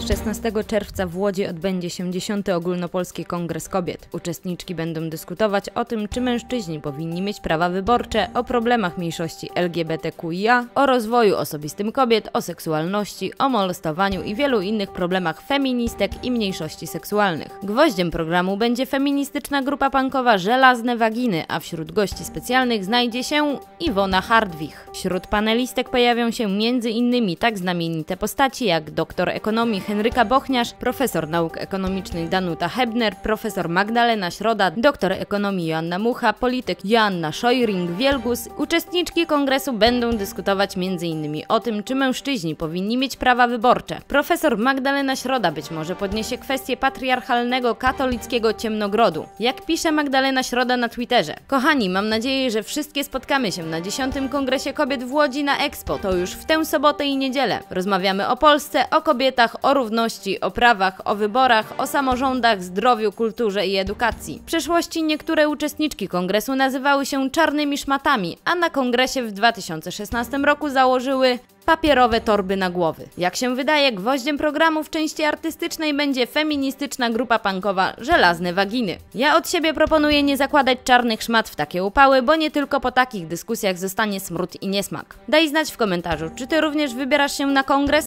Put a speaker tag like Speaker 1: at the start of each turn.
Speaker 1: 16 czerwca w Łodzi odbędzie się 10. Ogólnopolski Kongres Kobiet. Uczestniczki będą dyskutować o tym, czy mężczyźni powinni mieć prawa wyborcze, o problemach mniejszości LGBTQIA, o rozwoju osobistym kobiet, o seksualności, o molestowaniu i wielu innych problemach feministek i mniejszości seksualnych. Gwoździem programu będzie feministyczna grupa punkowa Żelazne Waginy, a wśród gości specjalnych znajdzie się Iwona Hardwich. Wśród panelistek pojawią się m.in. tak znamienite postaci jak doktor ekonomii Henryka Bochniarz, profesor nauk ekonomicznych Danuta Hebner, profesor Magdalena Środa, doktor ekonomii Joanna Mucha, polityk Joanna Szojring-Wielgus. Uczestniczki kongresu będą dyskutować m.in. o tym, czy mężczyźni powinni mieć prawa wyborcze. Profesor Magdalena Środa być może podniesie kwestię patriarchalnego katolickiego ciemnogrodu. Jak pisze Magdalena Środa na Twitterze: kochani, mam nadzieję, że wszystkie spotkamy się na 10. Kongresie Kobiet w Łodzi na Expo. To już w tę sobotę i niedzielę. Rozmawiamy o Polsce, o kobietach, o równości, o prawach, o wyborach, o samorządach, zdrowiu, kulturze i edukacji. W przeszłości niektóre uczestniczki kongresu nazywały się czarnymi szmatami, a na kongresie w 2016 roku założyły papierowe torby na głowy. Jak się wydaje, gwoździem programu w części artystycznej będzie feministyczna grupa punkowa Żelazne Waginy. Ja od siebie proponuję nie zakładać czarnych szmat w takie upały, bo nie tylko po takich dyskusjach zostanie smród i niesmak. Daj znać w komentarzu, czy ty również wybierasz się na kongres?